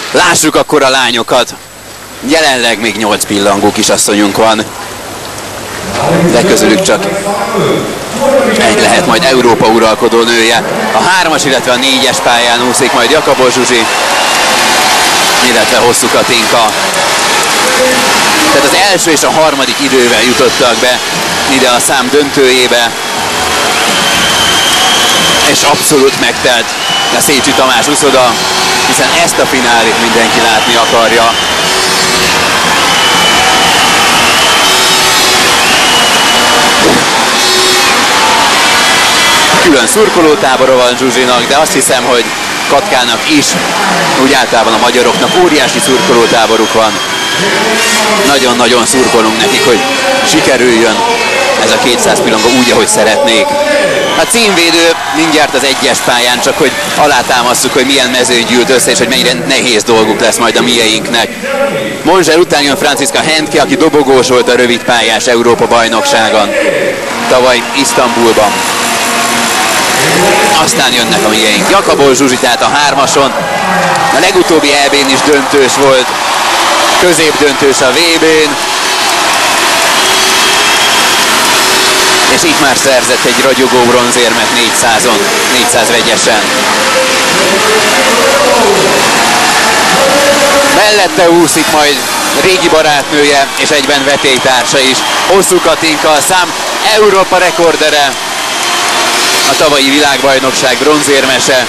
Lássuk akkor a lányokat. Jelenleg még 8 pillangó kisasszonyunk van, de közülük csak egy lehet majd Európa uralkodó nője. A 3-as, illetve a 4-es pályán úszik majd Jakabos Zsuzsi, illetve Hosszú Katinka. Tehát az első és a harmadik idővel jutottak be ide a szám döntőjébe, és abszolút megtelt a Szécsi Tamás uszoda, hiszen ezt a finálit mindenki látni akarja. Külön szurkolótábora van Zsuzsinak, de azt hiszem, hogy Katkának is, úgy általában a magyaroknak óriási szurkolótáboruk van. Nagyon-nagyon szurkolunk nekik, hogy sikerüljön ez a 200 pillangó úgy, ahogy szeretnék. A címvédő mindjárt az 1-es pályán, csak hogy alátámasztjuk, hogy milyen mezőny gyűlt össze, és hogy mennyire nehéz dolguk lesz majd a mieinknek. Monzser után jön Franciska Hentke, aki dobogós volt a rövidpályás Európa bajnokságon tavaly Isztambulban. Aztán jönnek a mieink. Jakabos Zsuzsi, tehát a 3-ason. A legutóbbi EB-n is döntős volt, középdöntős a VB-n. És itt már szerzett egy ragyogó bronzérmet 400-on, 400 vegyesen. Mellette úszik majd régi barátnője és egyben vetélytársa is, Hosszú Katinka, a szám Európa rekordere, a tavalyi világbajnokság bronzérmese.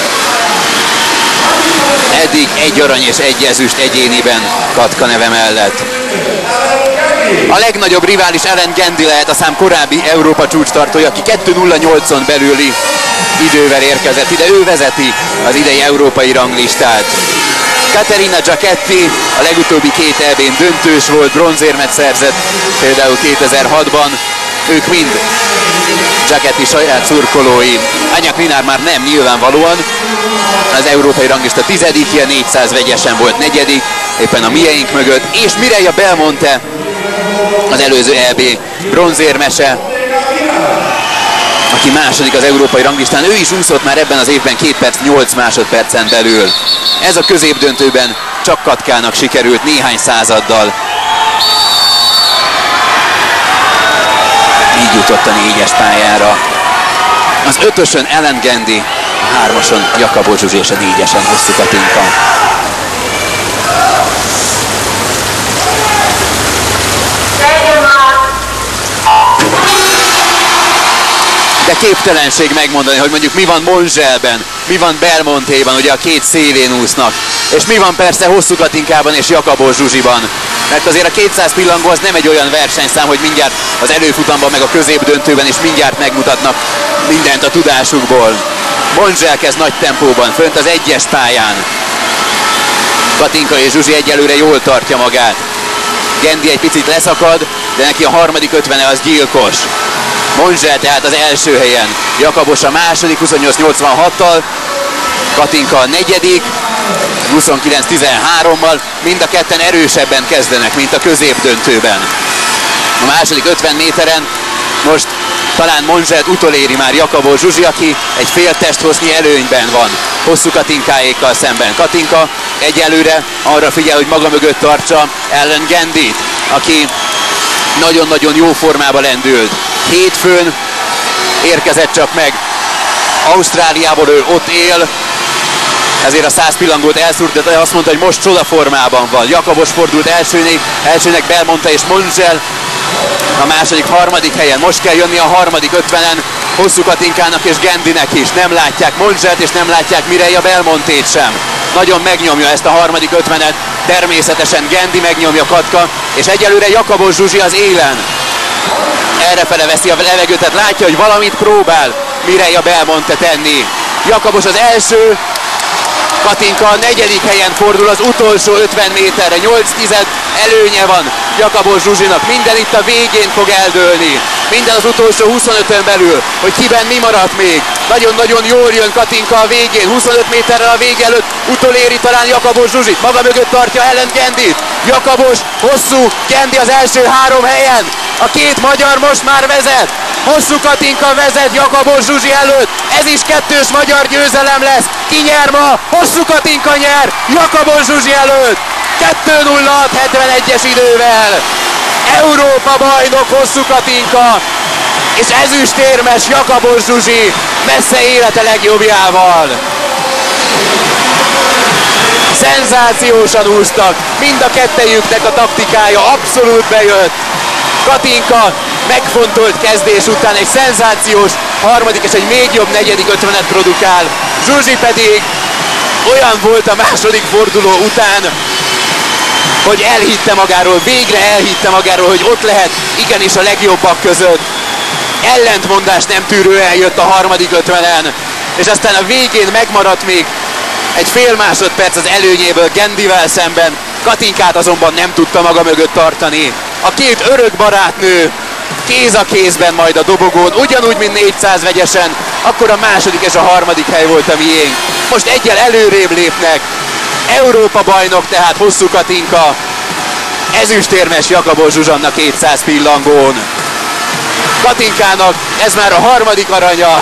Eddig 1 arany és 1 ezüst egyéniben Katka neve mellett. A legnagyobb rivális Ellen Gendi lehet, a szám korábbi Európa csúcstartója, aki 2.08-on belüli idővel érkezett ide. Ő vezeti az idei európai ranglistát. Caterina Giachetti a legutóbbi 2 EB-n döntős volt, bronzérmet szerzett például 2006-ban. Ők mind Giachetti saját szurkolói. Anya Klinár már nem, nyilvánvalóan. Az európai ranglista 10-je, 400 vegyesen volt 4., éppen a mieink mögött. És Mireia Belmonte, az előző EB bronzérmese, aki második az európai ranglistán. Ő is úszott már ebben az évben 2 perc 8 másodpercen belül. Ez a középdöntőben csak Katkának sikerült néhány századdal. Így jutott a 4-es pályára. Az 5-ösön Ellen Gendi, a 3-ason Jakabos Zsuzsi és a 4-esen Hosszú Katinka. De képtelenség megmondani, hogy mondjuk mi van Monzselben, mi van Belmontéban, ugye a 2 szélén úsznak, és mi van persze Hosszú Katinkában és Jakabos Zsuzsiban. Mert azért a 200 pillangó az nem egy olyan versenyszám, hogy mindjárt az előfutamban meg a középdöntőben is mindjárt megmutatnak mindent a tudásukból. Monzsel kezd nagy tempóban, fönt az 1-es pályán. Katinka és Zsuzsi egyelőre jól tartja magát. Gendi egy picit leszakad, de neki a harmadik 50-e az gyilkos. Monzsel tehát az első helyen, Jakabos a második 28-86-tal, Katinka a negyedik 29-13-mal, mind a ketten erősebben kezdenek, mint a középdöntőben. A második 50 méteren most talán Monzselt utoléri már Jakabos Zsuzsi, aki egy fél testhossznyi előnyben van Hosszú Katinkáékkal szemben. Katinka egyelőre arra figyel, hogy maga mögött tartsa Ellen Gendit, aki nagyon-nagyon jó formába lendült. Hétfőn érkezett csak meg Ausztráliából, ő ott él, ezért a 100 pillangót elszúrt, de azt mondta, hogy most csodaformában van. Jakabos fordult elsőnek Belmonte és Monzsel a második, harmadik helyen. Most kell jönni a harmadik 50-en Hosszú Katinkának és Gendinek is. Nem látják Monzselt és nem látják Mireia Belmontét sem. Nagyon megnyomja ezt a harmadik 50-et, természetesen Gendi, megnyomja Katka, és egyelőre Jakabos Zsuzsi az élen. Errefele veszi a levegőt, tehát látja, hogy valamit próbál Mireia Belmonte tenni. Jakabos az első, Katinka a negyedik helyen fordul az utolsó 50 méterre, 8-10 előnye van Jakabos Zsuzsinak, minden itt a végén fog eldőlni, minden az utolsó 25-ön belül, hogy kiben mi maradt még. Nagyon-nagyon jól jön Katinka a végén, 25 méterrel a vége előtt utoléri talán Jakabos Zsuzsit, maga mögött tartja Ellen Gendit, Jakabos, Hosszú, Gendi az első 3 helyen, A két magyar most már vezet. Hosszú Katinka vezet Jakabos Zsuzsi előtt. Ez is kettős magyar győzelem lesz. Ki nyer ma? Hosszú Katinka nyer Jakabos Zsuzsi előtt. 2:06 71-es idővel. Európa bajnok Hosszú Katinka, és ezüstérmes Jakabos Zsuzsi messze élete legjobbjával. Szenzációsan úsztak, mind a kettejüknek a taktikája abszolút bejött. Katinka megfontolt kezdés után egy szenzációs harmadik és egy még jobb negyedik 50-et produkál. Zsuzsi pedig olyan volt a második forduló után, hogy elhitte magáról, végre elhitte magáról, hogy ott lehet igenis a legjobbak között. Ellentmondás nem tűrően jött a harmadik 50-en, és aztán a végén megmaradt még egy fél másodperc az előnyéből Gendivel szemben. Katinkát azonban nem tudta maga mögött tartani. A két örök barátnő kéz a kézben majd a dobogón, ugyanúgy, mint 400 vegyesen, akkor a második és a harmadik hely volt a miénk. Most egyel előrébb lépnek. Európa bajnok tehát Hosszú Katinka, ezüstérmes Jakabos Zsuzsanna 200 pillangón. Katinkának ez már a harmadik aranya,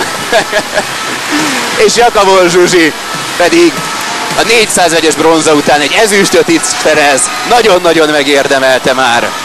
és Jakabos Zsuzsi pedig a 400 vegyes bronza után egy ezüstöt itt szerez. Nagyon-nagyon megérdemelte már.